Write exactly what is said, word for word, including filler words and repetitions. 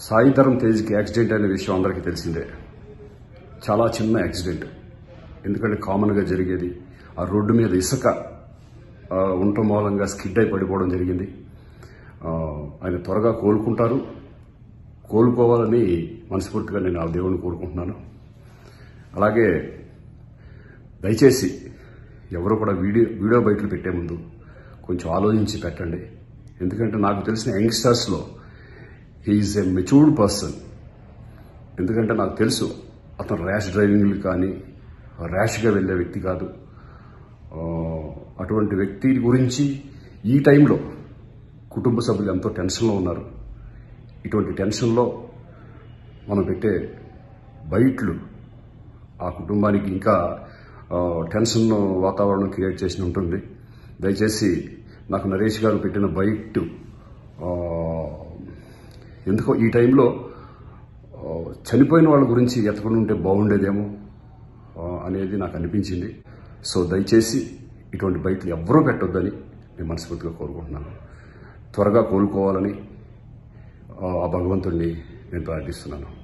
Sai Dharam తేజ్కి accident అనే విషయం అందరికీ తెలిసిందే. చాలా చిన్న యాక్సిడెంట్. ఎందుకంటే కామన్గా జరిగేది. ఆ రోడ్డు మీద ఇసుక ఉండటం మూలంగా స్కిడ్ అయి పడిపోవడం జరిగింది. ఆయన త్వరగా కోలుకుంటారు. కోలుకోవాలని మనస్ఫూర్తిగా నేను ఆ దేవుని కోరుకుంటున్నాను. అలాగే దయచేసి ఎవరు కూడా వీడియో వీడియో బయటలు పెట్టే ముందు కొంచెం ఆలోచించి పెట్టండి. ఎందుకంటే నాకు తెలిసిన యంగ్స్టర్స్లో హీఈస్ ఏ మెచ్యూర్డ్ పర్సన్. ఎందుకంటే నాకు తెలుసు అతను ర్యాష్ డ్రైవింగ్లు కానీ ర్యాష్గా వెళ్ళే వ్యక్తి కాదు. అటువంటి వ్యక్తి గురించి ఈ టైంలో కుటుంబ సభ్యులు ఎంతో టెన్షన్లో ఉన్నారు. ఇటువంటి టెన్షన్లో మనం పెట్టే బయట్లు ఆ కుటుంబానికి ఇంకా టెన్షన్ వాతావరణం క్రియేట్ చేసి ఉంటుంది. దయచేసి నాకు నరేష్ గారు పెట్టిన బైట్ ఎందుకో ఈ టైంలో చనిపోయిన వాళ్ళ గురించి ఎతకుండా ఉంటే బాగుండేదేమో అనేది నాకు అనిపించింది. సో దయచేసి ఇటువంటి బయట్లు ఎవ్వరూ పెట్టొద్దని నేను మనస్ఫూర్తిగా కోరుకుంటున్నాను. త్వరగా కోలుకోవాలని ఆ భగవంతుడిని నేను ప్రార్థిస్తున్నాను.